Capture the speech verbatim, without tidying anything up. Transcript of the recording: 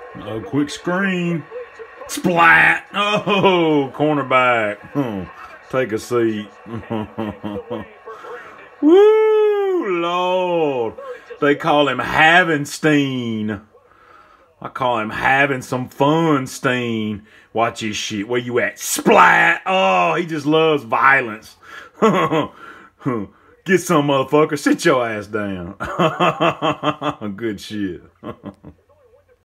Oh, quick screen. Splat. Oh, cornerback. Oh, take a seat. Woo, Lord. They call him Havenstein. I call him having some fun, Steen. Watch his shit. Where you at? Splat. Oh, he just loves violence. Get some, motherfucker. Sit your ass down. Good shit.